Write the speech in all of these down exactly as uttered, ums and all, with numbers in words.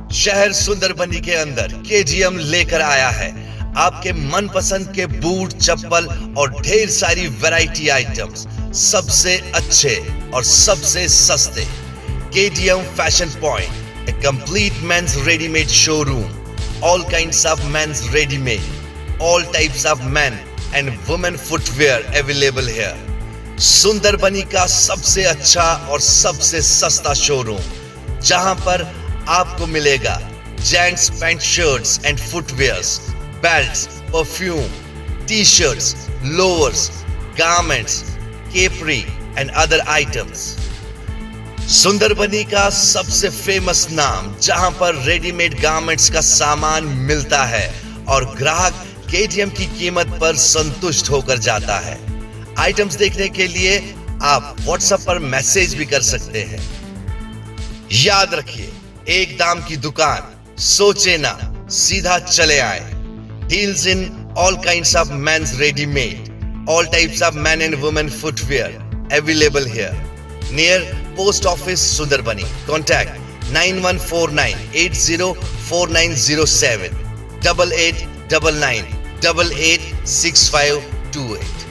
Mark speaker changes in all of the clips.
Speaker 1: शहर सुंदरबनी के अंदर केजीएम लेकर आया है आपके मनपसंद के बूट, चप्पल और ढेर सारी वैरायटी आइटम्स सबसे अच्छे और सबसे सस्ते। KGM fashion point, a complete men's readymade showroom, all kinds of men's ready-made, all types of men and women footwear available here. Sundarbani का सबसे अच्छा और सबसे सस्ता शोरूम, जहां पर आपको मिलेगा gents pant shirts and footwears, belts, perfume, T shirts, lowers, garments, capri and other items. Sundarbani का सबसे फेमस नाम, जहां पर रेडीमेड गारमेंट्स का सामान मिलता है और ग्राहक केजीएम की कीमत पर संतुष्ट होकर जाता है। आइटम्स देखने के लिए आप व्हाट्सएप पर मैसेज भी कर सकते हैं। याद रखिए, एक दाम की दुकान, सोचे ना, सीधा चले आए। Deals in all kinds of men's readymade, all types of men and women footwear available here near Post Office Sundarbani. Contact nine one four nine eight zero four nine zero seven, double eight double nine double eight six five two eight।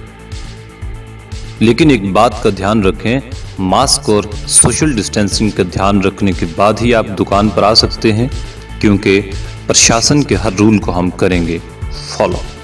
Speaker 2: लेकिन एक बात का ध्यान रखें, mask और social distancing का ध्यान रखने के बाद ही आप दुकान पर आ सकते हैं, क्योंकि प्रशासन के हर रूल को हम करेंगे फॉलो।